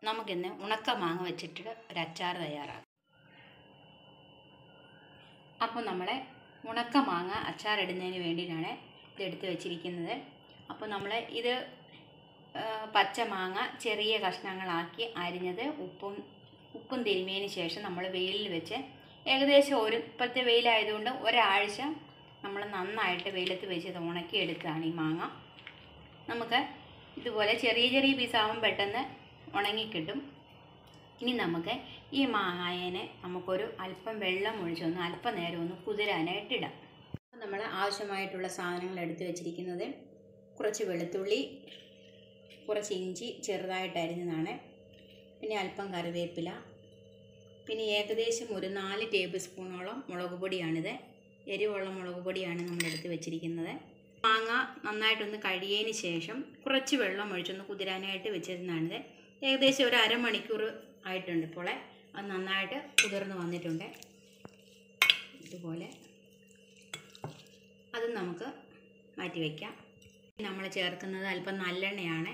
നമുക്കിന്ന് ഉണക്ക മാങ്ങ വെച്ചിട്ട് ഒരു അച്ചാർ തയ്യാറാക്കാം. അപ്പോൾ നമ്മളെ ഉണക്ക മാങ്ങ അച്ചാറിടുന്നതിന് വേണ്ടിയിട്ടാണ് ഇതെടുത്ത് വെച്ചിരിക്കുന്നത്. അപ്പോൾ നമ്മൾ ഇത് പച്ച മാങ്ങ ചെറിയ കഷ്ണങ്ങളാക്കി അരിഞ്ഞത് ഉപ്പും തിരുമിയതിന് ശേഷം നമ്മൾ വെയിലിൽ വെച്ച് ഏകദേശം ഇപ്പോഴത്തെ വെയിലായതുകൊണ്ട് ഒരാഴ്ച നമ്മൾ നന്നായിട്ട് വെയിലത്ത് വെച്ച് ഇത് ഉണക്കിയെടുക്കുകയാണ് ഈ മാങ്ങ. നമുക്ക് ഇതുപോലെ ചെറിയ ചെറിയ പീസാകുമ്പോൾ പെട്ടെന്ന് ഉണങ്ങിക്കിട്ടും. ഇനി നമുക്ക് ഈ മാങ്ങായനെ നമുക്കൊരു അല്പം വെള്ളം ഒഴിച്ചൊന്ന് അല്പം നേരം ഒന്ന് കുതിരാനായിട്ടിടാം. അപ്പോൾ നമ്മൾ ആവശ്യമായിട്ടുള്ള സാധനങ്ങൾ എടുത്ത് വെച്ചിരിക്കുന്നത് കുറച്ച് വെളുത്തുള്ളി, കുറച്ച് ഇഞ്ചി ചെറുതായിട്ട് അരിഞ്ഞതാണ്, പിന്നെ അല്പം കറിവേപ്പില, പിന്നെ ഏകദേശം ഒരു 4 ടേബിൾ സ്പൂണോളം മുളക് പൊടിയാണിത്. എരിവുള്ള മുളക് പൊടിയാണ് നമ്മളെടുത്ത് വെച്ചിരിക്കുന്നത്. മാങ്ങ നന്നായിട്ടൊന്ന് കഴുകിയതിന് ശേഷം കുറച്ച് വെള്ളം ഒഴിച്ചൊന്ന് കുതിരാനായിട്ട് വെച്ചിരുന്നതാണിത്. ഏകദേശം ഒരു അരമണിക്കൂർ ആയിട്ടുണ്ട്. ഇപ്പോൾ അത് നന്നായിട്ട് കുതിർന്ന് വന്നിട്ടുണ്ട്. ഇതുപോലെ അത് നമുക്ക് മാറ്റി വയ്ക്കാം. നമ്മൾ ചേർക്കുന്നത് അല്പം നല്ലെണ്ണയാണ്.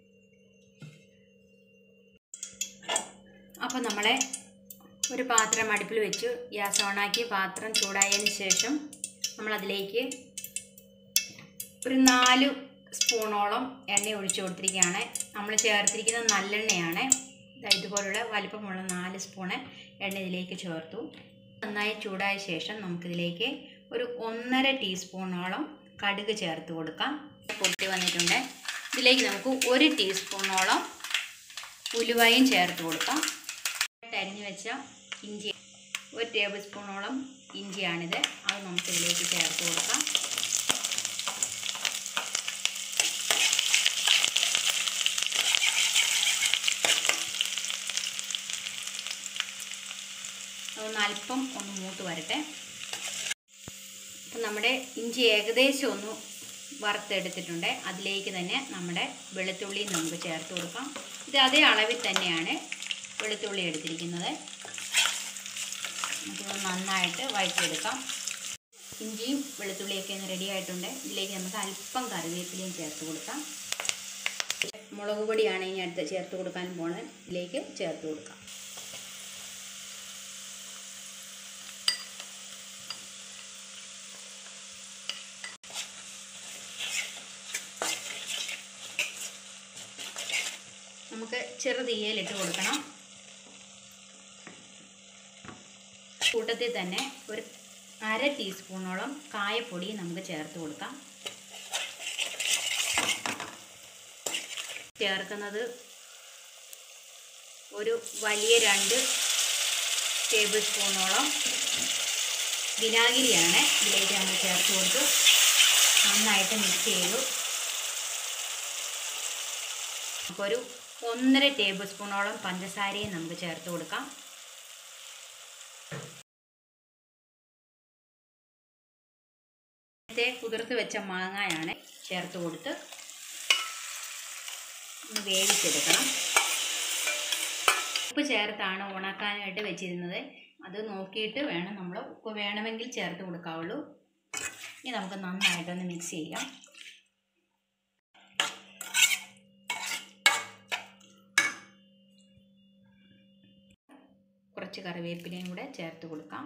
അപ്പോൾ നമ്മളെ ഒരു പാത്രം അടുപ്പിൽ വെച്ച് ഗ്യാസ് ഓണാക്കി പാത്രം ചൂടായതിന് ശേഷം നമ്മളതിലേക്ക് ഒരു 4 സ്പൂണോളം എണ്ണ ഒഴിച്ചു കൊടുത്തിരിക്കുകയാണ്. നമ്മൾ ചേർത്തിരിക്കുന്നത് നല്ലെണ്ണയാണ്. ഇതുപോലുള്ള വലിപ്പമുള്ള 4 സ്പൂണ് എണ്ണ ഇതിലേക്ക് ചേർത്തു. നന്നായി ചൂടായ ശേഷം നമുക്കിതിലേക്ക് ഒരു 1.5 ടീസ്പൂണോളം കടുക് ചേർത്ത് കൊടുക്കാം. പൊട്ടി വന്നിട്ടുണ്ട്. ഇതിലേക്ക് നമുക്ക് 1 ടീസ്പൂണോളം ഉലുവയും ചേർത്ത് കൊടുക്കാം. അരിഞ്ഞു വെച്ച ഇഞ്ചി 1 ടേബിൾ സ്പൂണോളം ഇഞ്ചിയാണിത്. അത് നമുക്കിതിലേക്ക് ചേർത്ത് കൊടുക്കാം. അല്പം ഒന്ന് മൂത്ത് വരട്ടെ. അപ്പം നമ്മുടെ ഇഞ്ചി ഏകദേശം ഒന്ന് വറുത്തെടുത്തിട്ടുണ്ട്. അതിലേക്ക് തന്നെ നമ്മുടെ വെളുത്തുള്ളി നമുക്ക് ചേർത്ത് കൊടുക്കാം. ഇത് അതേ അളവിൽ തന്നെയാണ് വെളുത്തുള്ളി എടുത്തിരിക്കുന്നത്. നമുക്കിത് നന്നായിട്ട് വഴറ്റിയെടുക്കാം. ഇഞ്ചിയും വെളുത്തുള്ളിയൊക്കെ ഒന്ന് റെഡി ആയിട്ടുണ്ട്. ഇതിലേക്ക് നമുക്ക് അല്പം കറിവേപ്പിലയും ചേർത്ത് കൊടുക്കാം. മുളക് പൊടിയാണ് ഇനി അടുത്ത് ചേർത്ത് കൊടുക്കാൻ പോകുന്നത്. ഇതിലേക്ക് ചേർത്ത് കൊടുക്കാം. നമുക്ക് ചെറുതീയിലിട്ട് കൊടുക്കണം. കൂട്ടത്തിൽ തന്നെ ഒരു 1/2 ടീസ്പൂണോളം കായപ്പൊടി നമുക്ക് ചേർത്ത് കൊടുക്കാം. ചേർക്കുന്നത് ഒരു വലിയ 2 ടേബിൾ സ്പൂണോളം വിനാഗിരിയാണ് ഇതിലേക്ക് നമ്മൾ ചേർത്ത് കൊടുത്തു. നന്നായിട്ട് മിക്സ് ചെയ്തു. നമുക്കൊരു 1.5 ടേബിൾ സ്പൂണോളം പഞ്ചസാരയും നമുക്ക് ചേർത്ത് കൊടുക്കാം. നേരത്തെ കുതിർത്ത് വെച്ച മാങ്ങയാണ് ചേർത്ത് കൊടുത്ത് ഒന്ന് വേവിച്ചെടുക്കണം. ഉപ്പ് ചേർത്താണ് ഉണക്കാനായിട്ട് വെച്ചിരുന്നത്. അത് നോക്കിയിട്ട് വേണം നമ്മൾ ഉപ്പ് വേണമെങ്കിൽ ചേർത്ത് കൊടുക്കാവുള്ളൂ. ഇനി നമുക്ക് നന്നായിട്ടൊന്ന് മിക്സ് ചെയ്യാം. കുറച്ച് കറിവേപ്പിലയും കൂടെ ചേർത്ത് കൊടുക്കാം.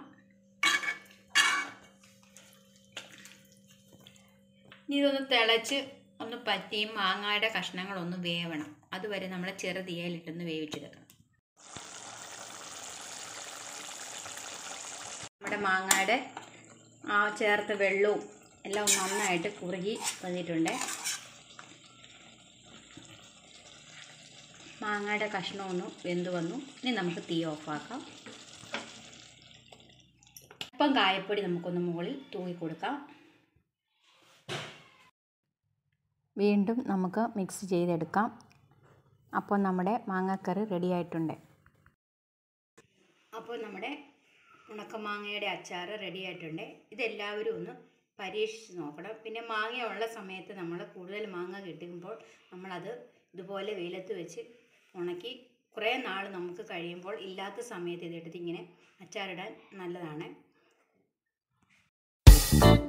ഇനി ഇതൊന്ന് തിളച്ച് ഒന്ന് പറ്റിയും മാങ്ങയുടെ കഷ്ണങ്ങളൊന്ന് വേവണം. അതുവരെ നമ്മൾ ചെറുതീയിലിട്ടൊന്ന് വേവിച്ചെടുക്കണം. നമ്മുടെ മാങ്ങയുടെ ചേർത്ത വെള്ളവും എല്ലാം നന്നായിട്ട് കുറുകി വന്നിട്ടുണ്ട്. മാങ്ങയുടെ കഷ്ണമൊന്ന് വെന്ത് വന്നു. ഇനി നമുക്ക് തീ ഓഫാക്കാം. അല്പം കായപ്പൊടി നമുക്കൊന്ന് മുകളിൽ തൂക്കി കൊടുക്കാം. വീണ്ടും നമുക്ക് മിക്സ് ചെയ്തെടുക്കാം. അപ്പോൾ നമ്മുടെ മാങ്ങാക്കറി റെഡി ആയിട്ടുണ്ട്. അപ്പോൾ നമ്മുടെ ഉണക്കമാങ്ങയുടെ അച്ചാർ റെഡി ആയിട്ടുണ്ട്. ഇതെല്ലാവരും ഒന്ന് പരീക്ഷിച്ച് നോക്കണം. പിന്നെ മാങ്ങയുള്ള സമയത്ത് നമ്മൾ കൂടുതൽ മാങ്ങ കിട്ടുമ്പോൾ നമ്മളത് ഇതുപോലെ വെയിലത്ത് വെച്ച് ഉണക്കി കുറേ നാൾ നമുക്ക് കഴിയുമ്പോൾ ഇല്ലാത്ത സമയത്ത് ഇതെടുത്ത് ഇങ്ങനെ അച്ചാറിടാൻ നല്ലതാണ്.